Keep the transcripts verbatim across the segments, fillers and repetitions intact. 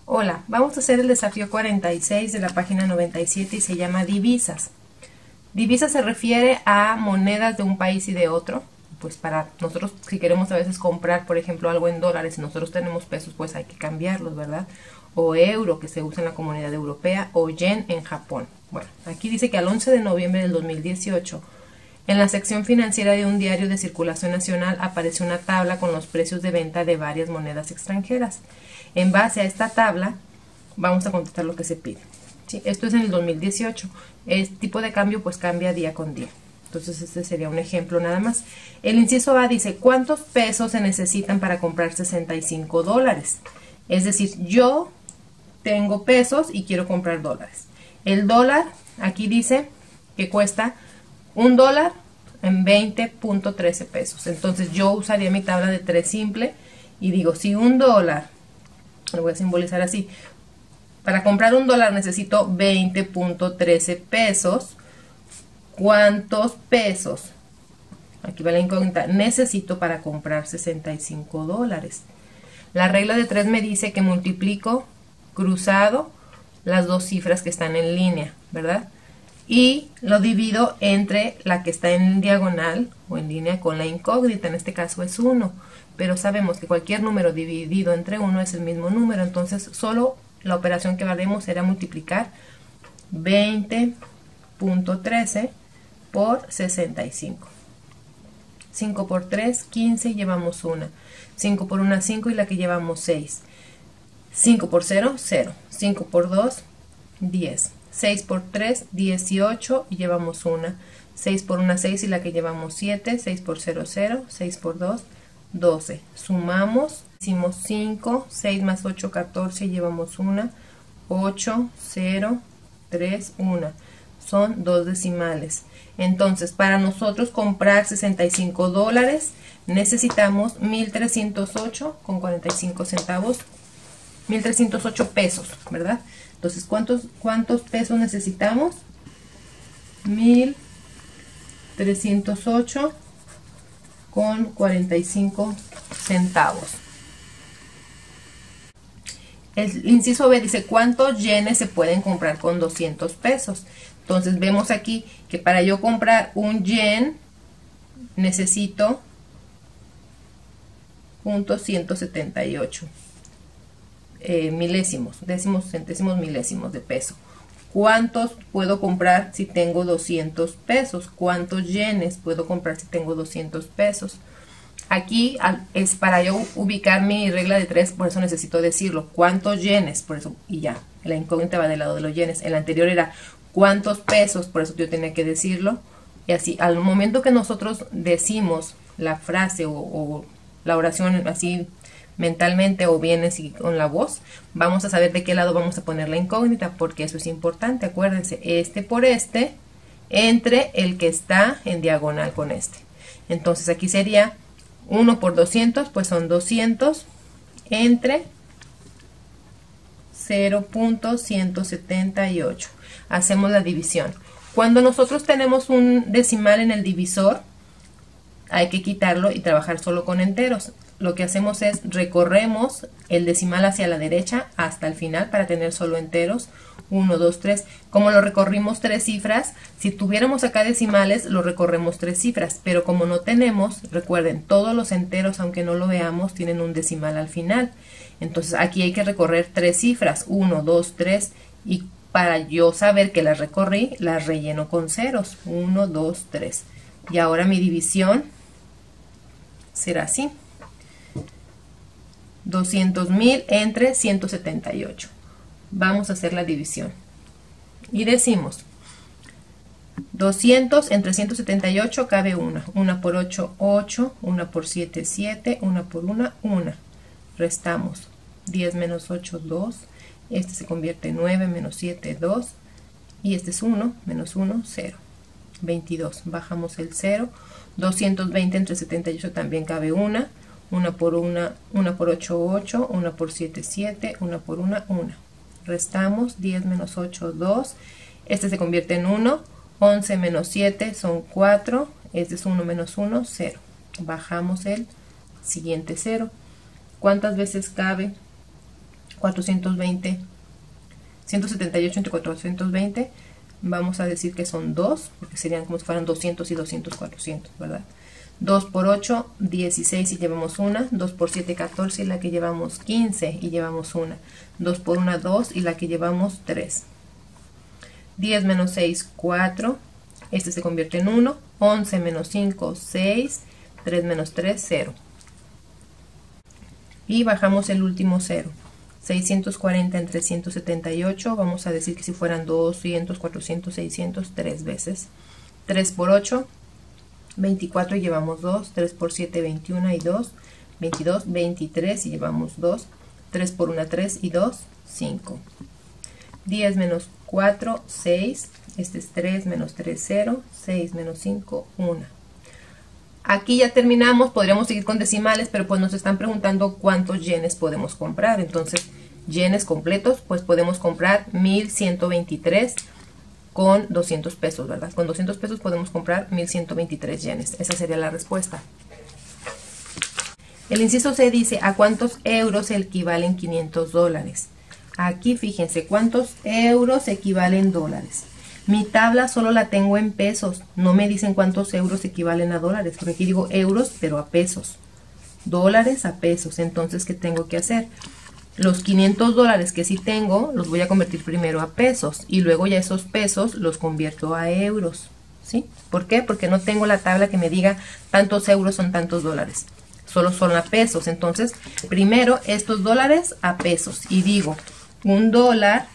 Hola, vamos a hacer el desafío cuarenta y seis de la página noventa y siete y se llama divisas. Divisa se refiere a monedas de un país y de otro. Pues para nosotros, si queremos a veces comprar, por ejemplo, algo en dólares y nosotros tenemos pesos, pues hay que cambiarlos, ¿verdad? O euro, que se usa en la comunidad europea, o yen en Japón. Bueno, aquí dice que al once de noviembre del dos mil dieciocho, en la sección financiera de un diario de circulación nacional apareció una tabla con los precios de venta de varias monedas extranjeras. En base a esta tabla vamos a contestar lo que se pide. ¿Sí? Esto es en el dos mil dieciocho. Este tipo de cambio pues cambia día con día. Entonces este sería un ejemplo nada más. El inciso A dice, ¿cuántos pesos se necesitan para comprar sesenta y cinco dólares? Es decir, yo tengo pesos y quiero comprar dólares. El dólar, aquí dice que cuesta un dólar en veinte punto trece pesos. Entonces yo usaría mi tabla de tres simple y digo, si un dólar, lo voy a simbolizar así, para comprar un dólar necesito veinte punto trece pesos, ¿cuántos pesos? Aquí va la incógnita, necesito para comprar sesenta y cinco dólares. La regla de tres me dice que multiplico cruzado las dos cifras que están en línea, ¿verdad? Y lo divido entre la que está en diagonal o en línea con la incógnita, en este caso es uno, pero sabemos que cualquier número dividido entre uno es el mismo número, entonces solo la operación que haremos será multiplicar veinte punto trece por sesenta y cinco. cinco por tres, quince y llevamos una. cinco por uno, cinco y la que llevamos seis. cinco por cero, cero. cinco por dos, diez. seis por tres, dieciocho y llevamos una. seis por uno, seis y la que llevamos siete. seis por cero, cero. seis por dos, doce. Sumamos, hicimos cinco. seis más ocho, catorce y llevamos una. ocho, cero, tres, uno. Son dos decimales. Entonces, para nosotros comprar sesenta y cinco dólares, necesitamos mil trescientos ocho con cuarenta y cinco centavos. mil trescientos ocho pesos, ¿verdad? Entonces, ¿cuántos, cuántos pesos necesitamos? mil trescientos ocho con cuarenta y cinco centavos. El inciso B dice, ¿cuántos yenes se pueden comprar con doscientos pesos? Entonces, vemos aquí que para yo comprar un yen, necesito punto ciento setenta y ocho. Eh, milésimos, décimos, centésimos, milésimos de peso. ¿Cuántos puedo comprar si tengo doscientos pesos? ¿Cuántos yenes puedo comprar si tengo doscientos pesos? Aquí es para yo ubicar mi regla de tres, por eso necesito decirlo. ¿Cuántos yenes? Por eso, y ya, la incógnita va del lado de los yenes. El anterior era ¿cuántos pesos? Por eso yo tenía que decirlo. Y así, al momento que nosotros decimos la frase o, o la oración así mentalmente o bien así con la voz, vamos a saber de qué lado vamos a poner la incógnita, porque eso es importante. Acuérdense, este por este entre el que está en diagonal con este. Entonces aquí sería uno por doscientos, pues son doscientos entre cero punto ciento setenta y ocho. Hacemos la división. Cuando nosotros tenemos un decimal en el divisor, hay que quitarlo y trabajar solo con enteros. Lo que hacemos es recorremos el decimal hacia la derecha hasta el final para tener solo enteros. uno, dos, tres. Como lo recorrimos tres cifras, si tuviéramos acá decimales, lo recorremos tres cifras. Pero como no tenemos, recuerden, todos los enteros, aunque no lo veamos, tienen un decimal al final. Entonces aquí hay que recorrer tres cifras. uno, dos, tres. Y para yo saber que las recorrí, las relleno con ceros. uno, dos, tres. Y ahora mi división será así. doscientos mil entre ciento setenta y ocho. Vamos a hacer la división. Y decimos, doscientos entre ciento setenta y ocho cabe una. una por ocho, ocho. una por siete, siete. una por una, una. Restamos. diez menos ocho, dos. Este se convierte en nueve menos siete, dos. Y este es uno menos uno, cero. veintidós. Bajamos el cero. doscientos veinte entre setenta y ocho también cabe una. una por una, una por ocho, ocho, una por siete, siete, una por una, una. Restamos, diez menos ocho, dos. Este se convierte en uno. once menos siete son cuatro. Este es uno menos uno, cero. Bajamos el siguiente cero. ¿Cuántas veces cabe cuatrocientos veinte, ciento setenta y ocho entre cuatrocientos veinte, vamos a decir que son dos, porque serían como si fueran doscientos y doscientos, cuatrocientos, ¿verdad? dos por ocho, dieciséis y llevamos una, dos por siete, catorce y la que llevamos quince y llevamos una, dos por uno, dos y la que llevamos tres. diez menos seis, cuatro, este se convierte en uno, once menos cinco, seis, tres menos tres, cero. Y bajamos el último cero. seiscientos cuarenta entre ciento setenta y ocho, vamos a decir que si fueran doscientos, cuatrocientos, seiscientos, tres veces. tres por ocho, veinticuatro y llevamos dos, tres por siete, veintiuno y dos, veintidós, veintitrés y llevamos dos, tres por uno, tres y dos, cinco. diez menos cuatro, seis, este es tres menos tres, cero, seis menos cinco, uno. Aquí ya terminamos, podríamos seguir con decimales, pero pues nos están preguntando cuántos yenes podemos comprar. Entonces, yenes completos, pues podemos comprar mil ciento veintitrés con doscientos pesos, ¿verdad? Con doscientos pesos podemos comprar mil ciento veintitrés yenes. Esa sería la respuesta. El inciso C dice, ¿a cuántos euros equivalen quinientos dólares? Aquí fíjense, ¿cuántos euros equivalen dólares? Mi tabla solo la tengo en pesos, no me dicen cuántos euros equivalen a dólares, porque aquí digo euros, pero a pesos. Dólares a pesos, entonces, ¿qué tengo que hacer? Los quinientos dólares que sí tengo, los voy a convertir primero a pesos, y luego ya esos pesos los convierto a euros, ¿sí? ¿Por qué? Porque no tengo la tabla que me diga tantos euros son tantos dólares, solo son a pesos. Entonces, primero estos dólares a pesos, y digo, un dólar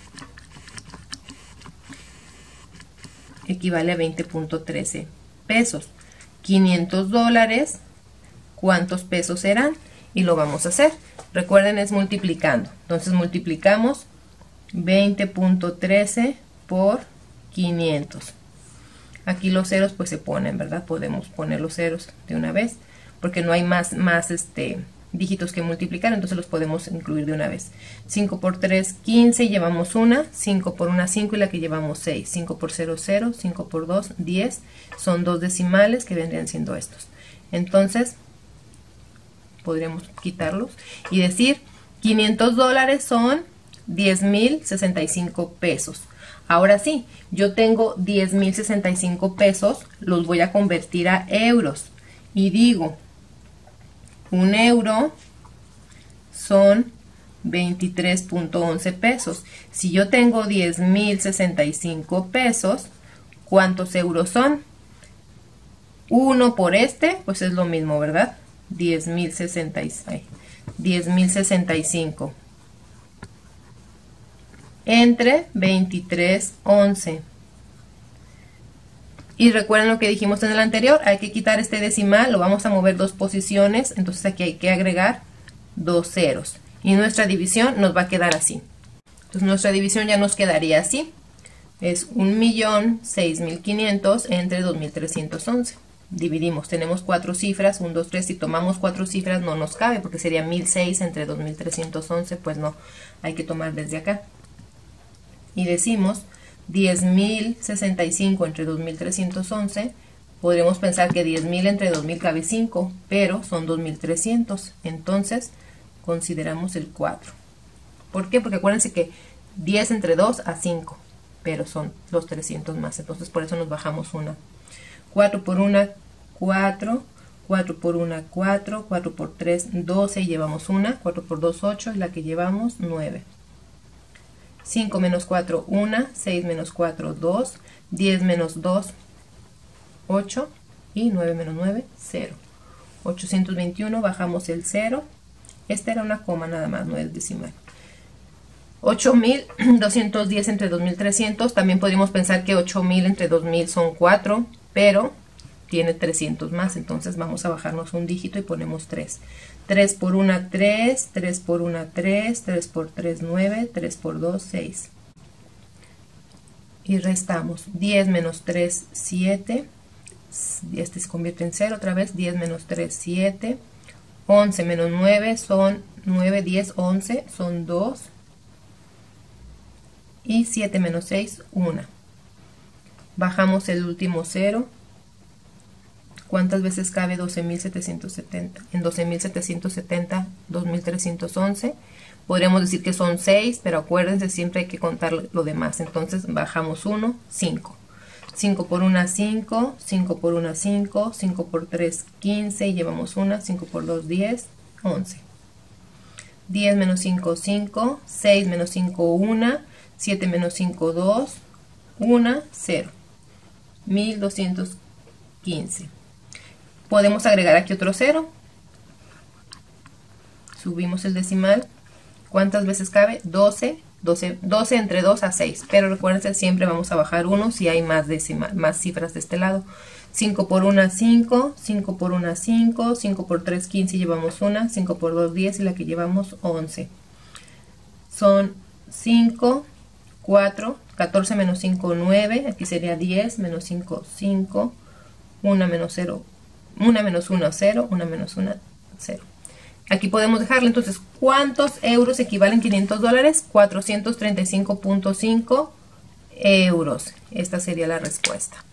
equivale a veinte punto trece pesos. quinientos dólares, ¿cuántos pesos serán? Y lo vamos a hacer. Recuerden, es multiplicando. Entonces multiplicamos veinte punto trece por quinientos. Aquí los ceros pues se ponen, ¿verdad? Podemos poner los ceros de una vez, porque no hay más, más este, dígitos que multiplicar, entonces los podemos incluir de una vez. cinco por tres, quince, y llevamos una. cinco por uno, cinco, y la que llevamos seis. cinco por cero, cero. cinco por dos, diez. Son dos decimales que vendrían siendo estos. Entonces, podríamos quitarlos y decir quinientos dólares son diez mil sesenta y cinco pesos. Ahora sí, yo tengo diez mil sesenta y cinco pesos, los voy a convertir a euros y digo, un euro son veintitrés punto once pesos. Si yo tengo diez mil sesenta y cinco pesos, ¿cuántos euros son? uno por este, pues es lo mismo, ¿verdad? diez mil sesenta y cinco entre veintitrés, once. Y recuerden lo que dijimos en el anterior, hay que quitar este decimal, lo vamos a mover dos posiciones, entonces aquí hay que agregar dos ceros. Y nuestra división nos va a quedar así. Entonces nuestra división ya nos quedaría así. Es un millón seis mil quinientos entre dos mil trescientos once. Dividimos, tenemos cuatro cifras, uno, dos, tres, si tomamos cuatro cifras no nos cabe, porque sería mil seis entre dos mil trescientos once, pues no, hay que tomar desde acá. Y decimos diez mil sesenta y cinco entre dos mil trescientos once, podríamos pensar que diez mil entre dos mil cabe cinco, pero son dos mil trescientos, entonces consideramos el cuatro. ¿Por qué? Porque acuérdense que diez entre dos a cinco, pero son los trescientos más, entonces por eso nos bajamos una. cuatro por uno, cuatro, cuatro por uno, cuatro, cuatro por tres, doce y llevamos una, cuatro por dos, ocho y la que llevamos, nueve. cinco menos cuatro, uno, seis menos cuatro, dos, diez menos dos, ocho y nueve menos nueve, cero. ochocientos veintiuno, bajamos el cero, esta era una coma nada más, no es decimal. ocho mil doscientos diez entre dos mil trescientos, también podríamos pensar que ocho mil entre dos mil son cuatro, pero tiene trescientos más, entonces vamos a bajarnos un dígito y ponemos tres. tres por uno, tres, tres por uno, tres, tres por tres, nueve, tres por dos, seis. Y restamos diez menos tres, siete, este se convierte en cero otra vez, diez menos tres, siete, once menos nueve son nueve, diez, once, son dos, y siete menos seis, uno. Bajamos el último cero. ¿Cuántas veces cabe doce mil setecientos setenta? En doce mil setecientos setenta, dos mil trescientos once. Podríamos decir que son seis, pero acuérdense, siempre hay que contar lo demás. Entonces bajamos uno, cinco. cinco por uno, cinco. cinco por uno, cinco. cinco por tres, quince. Y llevamos una. cinco por dos, diez. once. diez menos cinco, cinco. seis menos cinco, uno. siete menos cinco, dos. uno, cero. mil doscientos quince. Podemos agregar aquí otro cero. Subimos el decimal. ¿Cuántas veces cabe? doce. doce, doce entre dos a seis. Pero recuerden, siempre vamos a bajar uno si hay más, decimal, más cifras de este lado. cinco por uno, cinco. cinco por uno, cinco. cinco por tres, quince y llevamos una. cinco por dos, diez y la que llevamos, once. Son cinco, cuatro. catorce menos cinco, nueve. Aquí sería diez. Menos cinco, cinco. uno menos cero. uno menos uno, cero. uno menos uno, cero. Aquí podemos dejarle. Entonces, ¿cuántos euros equivalen quinientos dólares? cuatrocientos treinta y cinco punto cinco euros. Esta sería la respuesta.